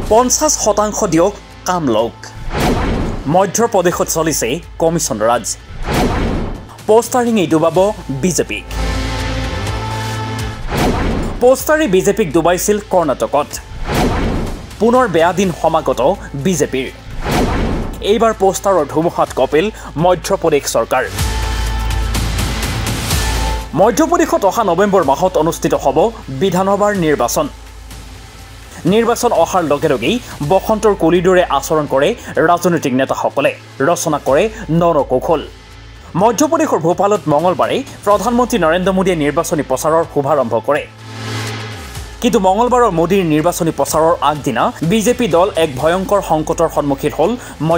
50% দিয়ক কাম লওক মধ্যপ্ৰদেশত চলিছে কমিছন ৰাজ পোষ্টাৰিঙে ডুবাব বিজেপি পোষ্টাৰি বিজেপিক ডুবাইছিল কৰ্ণাটকত পুনৰ বেয়া দিন সমাগত বিজেপিৰ এইবাৰ পোষ্টাৰৰ ধুমুহাত কপিল মধ্যপ্ৰদেশ চৰকাৰ মধ্যপ্ৰদেশত অহা নৱেম্বৰ মাহত অনুষ্ঠিত হ'ব বিধানসভাৰ নিৰ্বাচন অহাৰ লগে লগেই বসন্তৰ কলিদৰে আচৰণ কৰে ৰাজনৈতিক নেতাসকলে ৰচনা কৰে নৰকৌশল মধ্যপ্ৰদেশৰ ভোপালত মঙলবাৰে প্ৰধানমন্ত্ৰী নৰেন্দ্ৰ মোদীয়ে নিৰ্বাচনী প্ৰচাৰৰ শুভাৰম্ভ কৰে কিন্তু মঙলবাৰৰ মোদীৰ নিৰ্বাচনী প্ৰচাৰৰ আগদিনা বিজেপি দল এক ভয়ংকৰ সংকটৰ সন্মুখীন হ'ল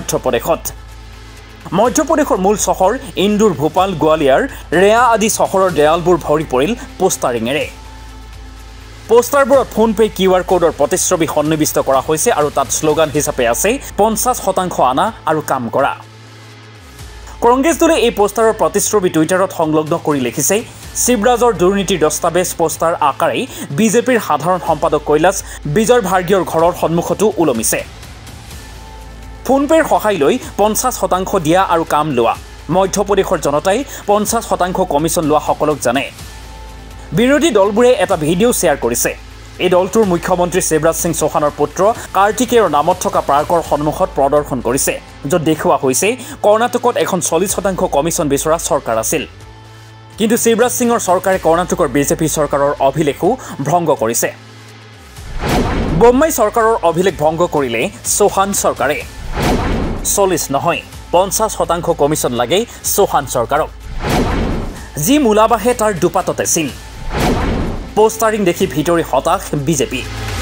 মধ্যপ্ৰদেশৰ মূল চহৰ ইন্দোৰ ভোপাল গোৱালিয়াৰ ৰেয়া আদি চহৰৰ দেৱালবোৰ ভৰি পৰিল পোষ্টাৰিঙেৰে পোষ্টাৰবোৰত ফোনপে কিউআৰ কোডৰ প্ৰতিশ্ৰুতি সন্নিৱিষ্ট কৰা হৈছে আৰু তাত শ্লোগান হিচাপে আছে 50% আনা আৰু কাম কৰা কংগ্ৰেছ দলে এই পোষ্টাৰৰ প্ৰতিশ্ৰুতি টুইটাৰত সংলগ্ন কৰি লিখিছে শিৱৰাজৰ দুৰ্নীতিৰ দস্তাবেজ পোষ্টাৰ আকাৰে বিজেপিৰ সাধাৰণ সম্পাদক কৈলাশ বিজয় ভাৰ্গীয়ৰ ঘৰৰ সন্মুখতো ওলমিছে ফোনপেৰ সহায় লৈ 50% দিয়া আৰু কাম লোৱা মধ্যপ্ৰদেশৰ জনতাই 50% কমিছন লোৱা সকলক জানে বিৰোধী দলবোৰে এটা ভিডিঅ' শ্বেয়াৰ কৰিছে এই দলটোৰ মুখ্যমন্ত্ৰী শিৱৰাজ সিং চৌহানৰ পুত্ৰ কাৰ্তিকেয়ৰ নামত থকা পাৰ্কৰ সন্মুখত প্ৰদৰ্শন কৰিছে য'ত দেখুওৱা হৈছে কৰ্ণাটকত এখন 40% কমিছন বিচৰা চৰকাৰ আছিল কিন্তু শিৱৰাজ সিঙৰ চৰকাৰে কৰ্ণাটকৰ বিজেপি চৰকাৰৰ অভিলেখো ভংগ কৰিছে বোম্বাই চৰকাৰৰ অভিলেখ ভংগ কৰিলে চৌহান চৰকাৰে 40 নহয় 50% কমিছন লাগে চৌহান চৰকাৰক যি মূলাবাহে তাৰ দুপাততে চিন পোষ্টাৰিং দেখি ভিতৰি হতাশ বিজেপি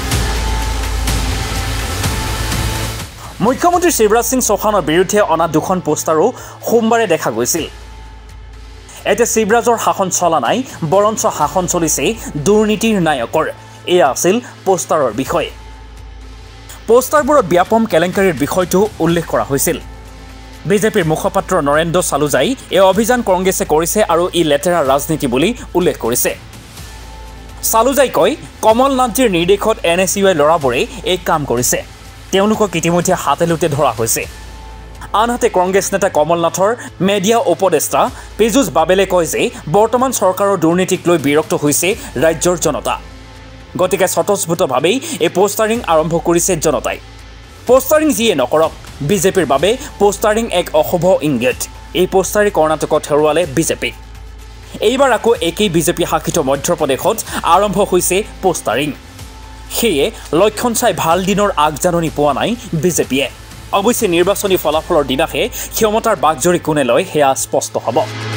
মুখ্যমন্ত্ৰী শিৱৰাজ সিং চৌহানৰ বিৰুদ্ধে অনা দুখন পোষ্টাৰো সোমবাৰে দেখা গৈছিল এতিয়া শিৱৰাজৰ শাসন চলা নাই বৰঞ্চ শাসন চলিছে দুৰ্নীতিৰ নায়কৰ এয়া আছিল পোষ্টাৰৰ বিষয় পোষ্টাৰবোৰত ব্যাপক কেলেংকাৰীৰ বিষয়টো উল্লেখ কৰা হৈছিল বিজেপিৰ মুখপাত্ৰ নৰেন্দ্ৰ চালুজাই এই অভিযান কংগ্ৰেছে কৰিছে আৰু ই লেতেৰা ৰাজনীতি বুলি উল্লেখ কৰিছে চালুজাই কয় কমল নাথজীৰ নিৰ্দেশত এনএছইউৰ লৰাবোৰে এই কাম কৰিছে তেওঁলোকক ইতিমধ্যে হাতেলুতে ধৰা হৈছে আনহাতে কংগ্ৰেছ নেতা কমল নাথৰ মিডিয়া উপদেষ্টা পীযুষ বাবেলে কয় যে বৰ্তমান চৰকাৰৰ দুৰ্নীতিক লৈ বিৰক্ত হৈছে ৰাজ্যৰ জনতা গতিকে স্বতঃস্ফূৰ্তভাৱেই এই পোষ্টাৰিং আৰম্ভ কৰিছে জনতাই পোষ্টাৰিং যিয়ে নকৰক বিজেপিৰ বাবে পোষ্টাৰিং এক অশুভ ইংগিত এই পোষ্টাৰি কৰ্ণাটকত হেৰুৱালে বিজেপি এইবাৰ আকৌ একেই বিজেপি শাসিত মধ্যপ্ৰদেশত আৰম্ভ হৈছে পোষ্টাৰিং সেয়ে লক্ষণ চাই ভাল দিনৰ আগজাননী পোৱা নাই বিজেপিয়ে অৱশ্যে নিৰ্বাচনী ফলাফলৰ দিনাহে ক্ষমতাৰ বাগজৰি কোনে লয় সেয়া স্পষ্ট হ'ব